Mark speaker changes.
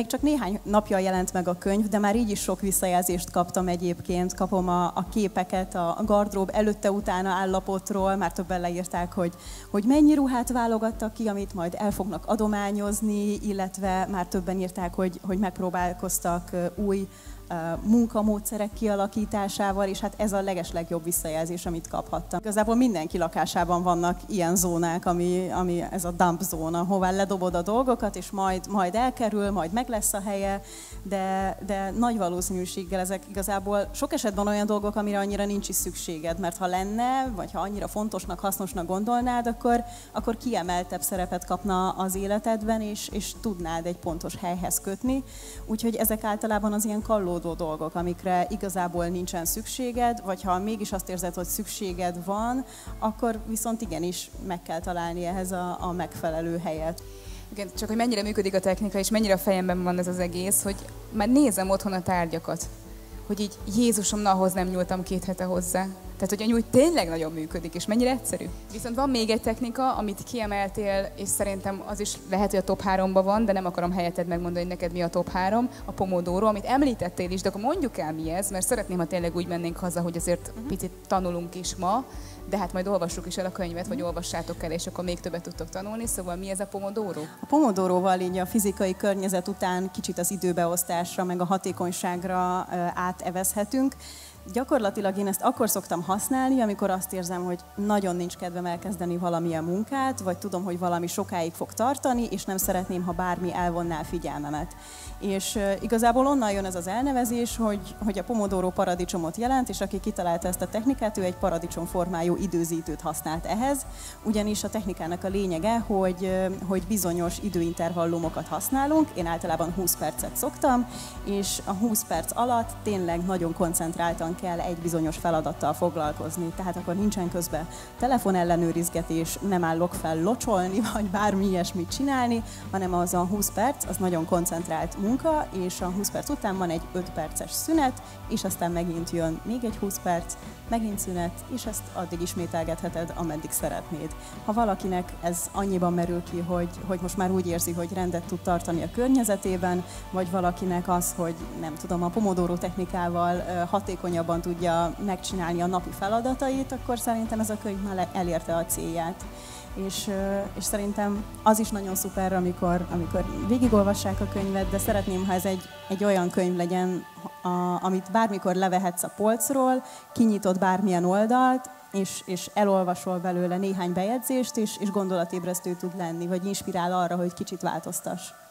Speaker 1: még csak néhány napja jelent meg a könyv, de már így is sok visszajelzést kaptam egyébként. Kapom a képeket a gardrób előtte-utána állapotról, már többen leírták, hogy mennyi ruhát válogattak ki, amit majd el fognak adományozni, illetve már többen írták, hogy megpróbálkoztak új munkamódszerek kialakításával, és hát ez a legeslegjobb visszajelzés, amit kaphattam. Igazából mindenki lakásában vannak ilyen zónák, ami ez a dump zóna, hová ledobod a dolgokat, és majd elkerül, majd meg lesz a helye, de nagy valószínűséggel ezek igazából sok esetben olyan dolgok, amire annyira nincs is szükséged, mert ha lenne, vagy ha annyira fontosnak, hasznosnak gondolnád, akkor kiemeltebb szerepet kapna az életedben, és tudnád egy pontos helyhez kötni. Úgyhogy ezek általában az ilyen kallódó dolgok, amikre igazából nincsen szükséged, vagy ha mégis azt érzed, hogy szükséged van, akkor viszont igenis meg kell találni ehhez a megfelelő helyet.
Speaker 2: Igen, csak hogy mennyire működik a technika, és mennyire a fejemben van ez az egész, hogy már nézem otthon a tárgyakat, hogy így Jézusom, na, ahhoz nem nyúltam 2 hete hozzá. Tehát, hogy úgy tényleg nagyon működik, és mennyire egyszerű. Viszont van még egy technika, amit kiemeltél, és szerintem az is lehet, hogy a top 3-ban van, de nem akarom helyetted megmondani, hogy neked mi a top 3, a Pomodoro, amit említettél is, de akkor mondjuk el mi ez, mert szeretném, ha tényleg úgy mennénk haza, hogy azért picit tanulunk is ma, de hát majd olvassuk is el a könyvet, vagy olvassátok el, és akkor még többet tudtok tanulni. Szóval mi ez a Pomodoro?
Speaker 1: A Pomodoróval így a fizikai környezet után kicsit az időbeosztásra, meg a hatékonyságra átevezhetünk. Gyakorlatilag én ezt akkor szoktam használni, amikor azt érzem, hogy nagyon nincs kedvem elkezdeni valamilyen munkát, vagy tudom, hogy valami sokáig fog tartani, és nem szeretném, ha bármi elvonná a figyelmemet. És igazából onnan jön ez az elnevezés, hogy a Pomodoro paradicsomot jelent, és aki kitalálta ezt a technikát, ő egy paradicsom formájú időzítőt használt ehhez, ugyanis a technikának a lényege, hogy bizonyos időintervallumokat használunk, én általában 20 percet szoktam, és a 20 perc alatt tényleg nagyon koncentráltan kell egy bizonyos feladattal foglalkozni. Tehát akkor nincsen közben telefonellenőrizgetés, nem állok fel locsolni, vagy bármi ilyesmit csinálni, hanem az a 20 perc, az nagyon koncentrált munka, és a 20 perc után van egy 5 perces szünet, és aztán megint jön még egy 20 perc, megint szünet, és ezt addig ismételgetheted, ameddig szeretnéd. Ha valakinek ez annyiban merül ki, hogy most már úgy érzi, hogy rendet tud tartani a környezetében, vagy valakinek az, hogy nem tudom, a Pomodoro technikával hatékonyabban tudja megcsinálni a napi feladatait, akkor szerintem ez a könyv már elérte a célját. És szerintem az is nagyon szuper, amikor végigolvassák a könyvet, de szeretném, ha ez egy olyan könyv legyen, amit bármikor levehetsz a polcról, kinyitod bármilyen oldalt, és elolvasol belőle néhány bejegyzést, és gondolatébresztő tud lenni, vagy inspirál arra, hogy kicsit változtass.